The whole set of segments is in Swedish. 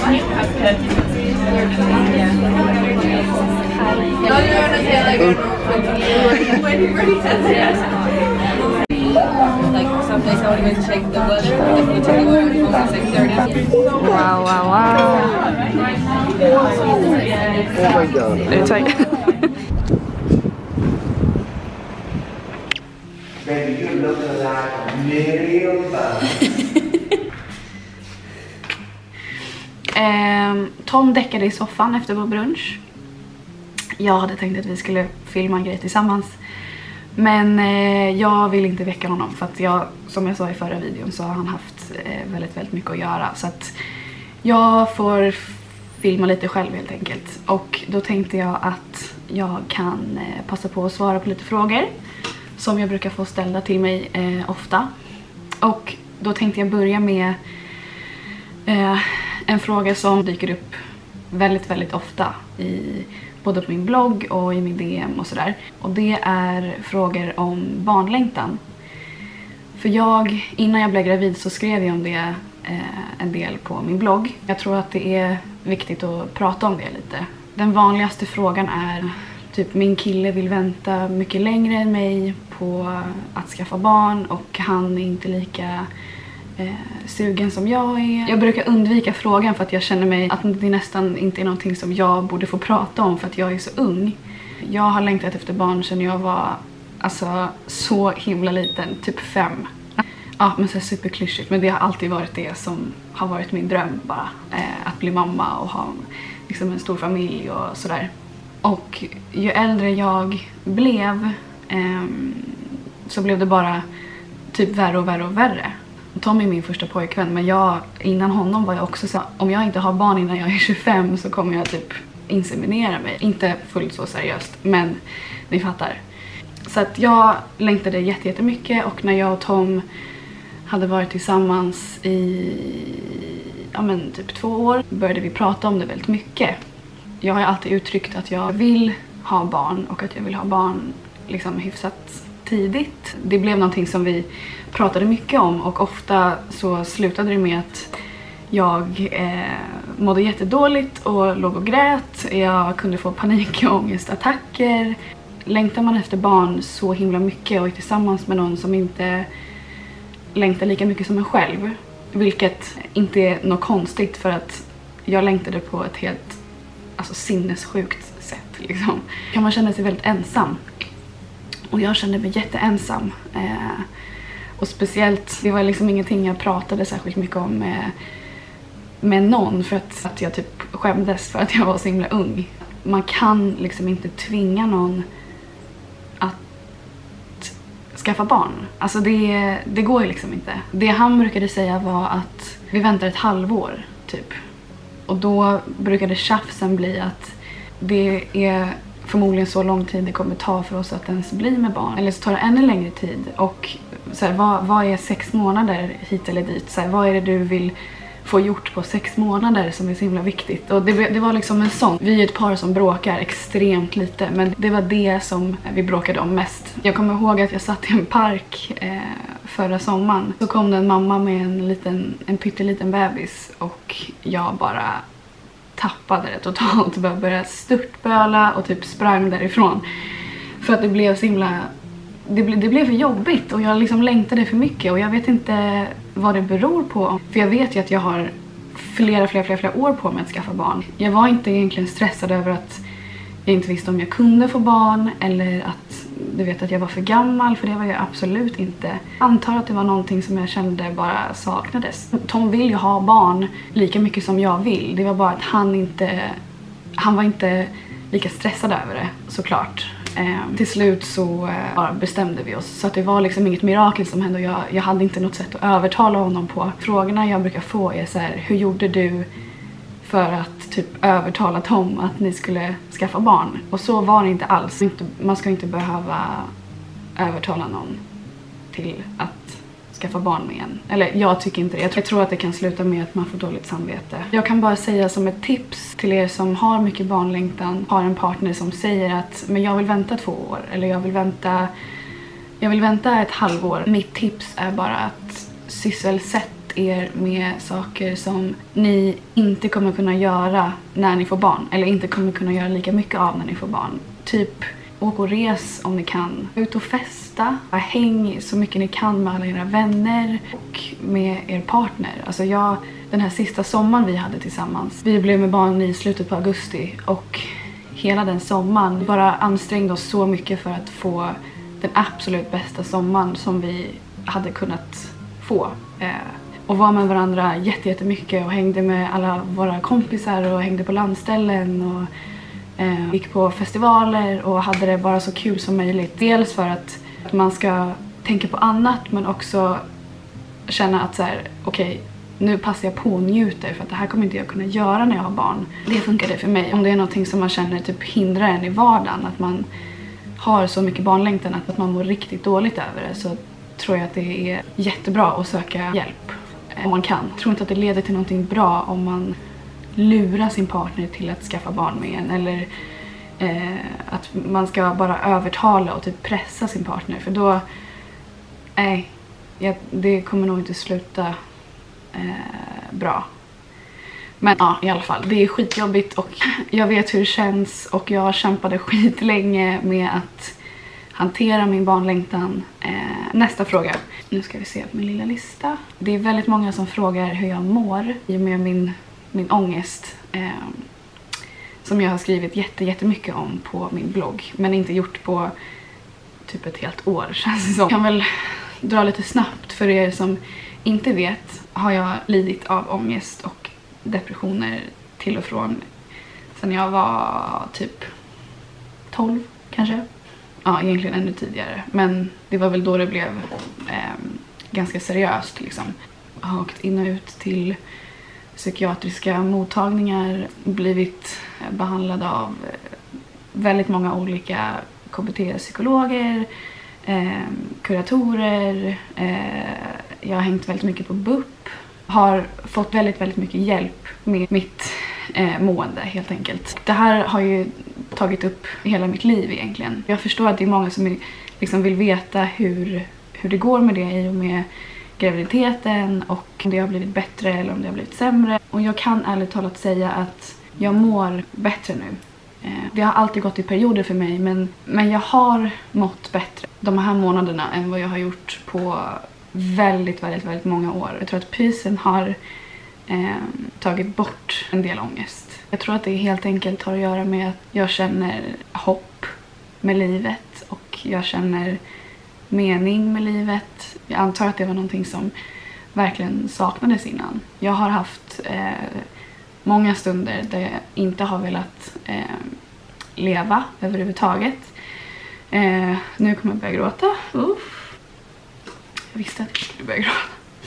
Like some days I won't even check the weather. If we check the weather, it's like 30. Wow, wow, wow. Oh my god. It's like Baby, you look like a million bucks. Tom däckade i soffan efter vår brunch. Jag hade tänkt att vi skulle filma en grej tillsammans. Men jag vill inte väcka honom för att jag, som jag sa i förra videon, så har han haft väldigt mycket att göra. Så att jag får filma lite själv helt enkelt. Och då tänkte jag att jag kan passa på att svara på lite frågor som jag brukar få ställda till mig ofta. Och då tänkte jag börja med en fråga som dyker upp väldigt ofta i både på min blogg och i min DM och sådär. Och det är frågor om barnlängtan. För innan jag blev gravid så skrev jag om det en del på min blogg. Jag tror att det är viktigt att prata om det lite. Den vanligaste frågan är typ min kille vill vänta mycket längre än mig på att skaffa barn och han är inte lika sugen som jag är. Jag brukar undvika frågan för att jag känner mig att det nästan inte är någonting som jag borde få prata om för att jag är så ung. Jag har längtat efter barn sedan jag var så himla liten, typ 5. Ja, men så superklyschigt, men det har alltid varit det som har varit min dröm bara. Att bli mamma och ha liksom en stor familj och sådär. Och ju äldre jag blev så blev det bara typ värre och värre. Tom är min första pojkvän, men innan honom var jag också så om jag inte har barn innan jag är 25 så kommer jag typ inseminera mig. Inte fullt så seriöst, men ni fattar. Så att jag längtade jättemycket och när jag och Tom hade varit tillsammans i typ 2 år började vi prata om det väldigt mycket. Jag har alltid uttryckt att jag vill ha barn och att jag vill ha barn liksom hyfsat tidigt. Det blev någonting som vi pratade mycket om och ofta så slutade det med att jag mådde jättedåligt och låg och grät. Jag kunde få panik- och ångestattacker. Längtar man efter barn så himla mycket och är tillsammans med någon som inte längtar lika mycket som en själv, vilket inte är något konstigt för att jag längtade på ett helt sinnessjukt sätt liksom. Kan man känna sig väldigt ensam. Och jag kände mig jätteensam. Och speciellt, det var liksom ingenting jag pratade särskilt mycket om med någon för att jag typ skämdes för att jag var så himla ung. Man kan liksom inte tvinga någon att skaffa barn. Alltså det går ju liksom inte. Det han brukade säga var att vi väntar ett halvår typ. Och då brukade tjafsen bli att det är förmodligen så lång tid det kommer ta för oss att ens bli med barn. Eller så tar det ännu längre tid. Och så här, vad är 6 månader hit eller dit? Så här, vad är det du vill få gjort på 6 månader som är så himla viktigt? Och det var liksom en sån. Vi är ett par som bråkar extremt lite. Men det var det som vi bråkade om mest. Jag kommer ihåg att jag satt i en park förra sommaren. Så kom det en mamma med en pytteliten bebis. Och jag bara tappade det totalt. Började störtböla och typ sprang därifrån. För att det blev så himla... Det blev för jobbigt och jag liksom längtade för mycket och jag vet inte vad det beror på. För jag vet ju att jag har flera år på mig att skaffa barn. Jag var inte egentligen stressad över att jag inte visste om jag kunde få barn eller att att jag var för gammal, för det var jag absolut inte. Jag antar att det var någonting som jag kände bara saknades. Tom vill ju ha barn lika mycket som jag vill. Det var bara att han var inte lika stressad över det, såklart. Till slut så bestämde vi oss. Så att det var liksom inget mirakel som hände och jag hade inte något sätt att övertala honom på. Frågorna jag brukar få är så här: hur gjorde du för att typ övertala Tom att ni skulle skaffa barn? Och så var det inte alls. Man ska inte behöva övertala någon till att skaffa barn med en. Eller jag tycker inte det. Jag tror att det kan sluta med att man får dåligt samvete. Jag kan bara säga som ett tips till er som har mycket barnlängtan, har en partner som säger att men jag vill vänta 2 år eller jag vill vänta ett halvår. Mitt tips är bara att sysselsätt er med saker som ni inte kommer kunna göra när ni får barn. Eller inte kommer kunna göra lika mycket av när ni får barn. Typ åk och res om ni kan. Ut och festa. Häng så mycket ni kan med alla era vänner och med er partner. Alltså den här sista sommaren vi hade tillsammans. Vi blev med barn i slutet på augusti och hela den sommaren bara ansträngde oss så mycket för att få den absolut bästa sommaren som vi hade kunnat få. Och var med varandra jättemycket och hängde med alla våra kompisar och hängde på landställen och gick på festivaler och hade det bara så kul som möjligt. Dels för att man ska tänka på annat men också känna att så här, okej, nu passar jag på och njuter för att det här kommer inte jag kunna göra när jag har barn. Det funkade för mig. Om det är någonting som man känner typ hindrar en i vardagen, att man har så mycket barnlängtan att man mår riktigt dåligt över det, så tror jag att det är jättebra att söka hjälp om man kan. Jag tror inte att det leder till någonting bra om man lurar sin partner till att skaffa barn med en, eller att man ska bara övertala och typ pressa sin partner, för då det kommer nog inte sluta bra. Men ja, i alla fall, det är skitjobbigt och jag vet hur det känns och jag kämpade skitlänge med att hantera min barnlängtan. Nästa fråga. Nu ska vi se på min lilla lista. Det är väldigt många som frågar hur jag mår i och med min ångest. Som jag har skrivit jättemycket om på min blogg. Men inte gjort på typ ett helt år, känns det som. Jag kan väl dra lite snabbt för er som inte vet. Har jag lidit av ångest och depressioner till och från sen jag var typ 12 kanske. Ja, egentligen ännu tidigare. Men det var väl då det blev ganska seriöst liksom. Jag har åkt in och ut till psykiatriska mottagningar. Blivit behandlad av väldigt många olika KBT-psykologer, kuratorer. Jag har hängt väldigt mycket på BUP. Har fått väldigt mycket hjälp med mitt mående helt enkelt. Det här har ju tagit upp hela mitt liv egentligen. Jag förstår att det är många som liksom vill veta hur det går med det i och med graviditeten och om det har blivit bättre eller om det har blivit sämre. Och jag kan ärligt talat säga att jag mår bättre nu. Det har alltid gått i perioder för mig, men jag har mått bättre de här månaderna än vad jag har gjort på väldigt många år. Jag tror att pysen har tagit bort en del ångest. Jag tror att det helt enkelt har att göra med att jag känner hopp med livet och jag känner mening med livet. Jag antar att det var någonting som verkligen saknades innan. Jag har haft många stunder där jag inte har velat leva överhuvudtaget. Nu kommer jag börja gråta. Jag visste att jag skulle börja gråta.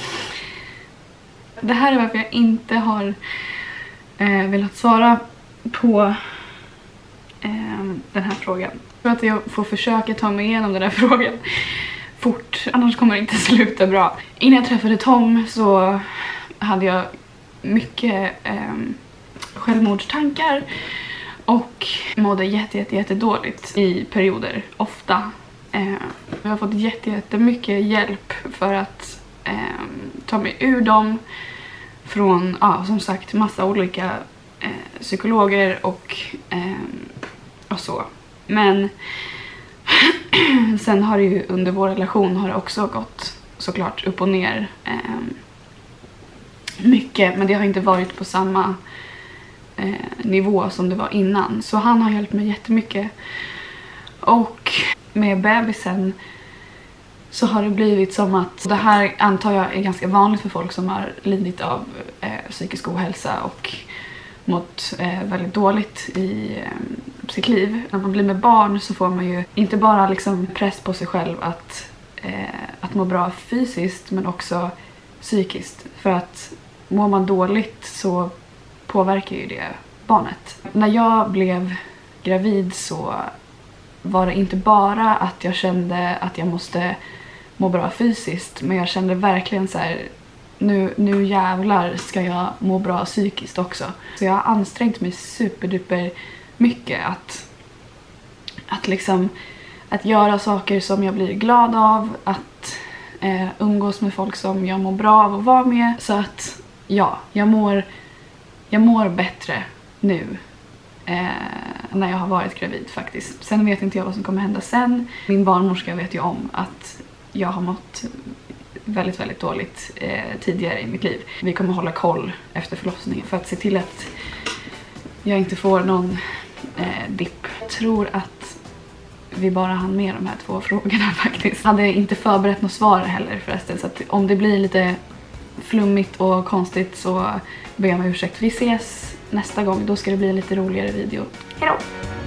Det här är varför jag inte har velat svara på den här frågan. Jag tror att jag får försöka ta mig igenom den här frågan fort, annars kommer det inte sluta bra. Innan jag träffade Tom så hade jag mycket självmordstankar och mådde jättedåligt i perioder, ofta. Jag har fått jättemycket hjälp för att ta mig ur dem från, som sagt, massa olika psykologer och så. Men sen har det ju under vår relation har det också gått såklart upp och ner mycket, men det har inte varit på samma nivå som det var innan. Så han har hjälpt mig jättemycket. Och med bebisen så har det blivit som att, det här antar jag är ganska vanligt för folk som har lidit av psykisk ohälsa och mått väldigt dåligt i sitt liv. När man blir med barn så får man ju inte bara liksom press på sig själv att må bra fysiskt men också psykiskt. För att mår man dåligt så påverkar ju det barnet. När jag blev gravid så var det inte bara att jag kände att jag måste må bra fysiskt, men jag kände verkligen så här: nu jävlar ska jag må bra psykiskt också. Så jag har ansträngt mig superduper mycket att göra saker som jag blir glad av, att umgås med folk som jag mår bra av att vara med. Så att ja, jag mår bättre nu när jag har varit gravid faktiskt. Sen vet inte jag vad som kommer hända sen. Min barnmorska vet ju om att jag har mått väldigt, väldigt dåligt tidigare i mitt liv. Vi kommer hålla koll efter förlossningen för att se till att jag inte får någon dipp. Jag tror att vi bara hann med de här 2 frågorna faktiskt. Jag hade inte förberett något svar heller förresten, så att om det blir lite flummigt och konstigt så ber jag om ursäkt. Vi ses nästa gång, då ska det bli en lite roligare video. Hej då!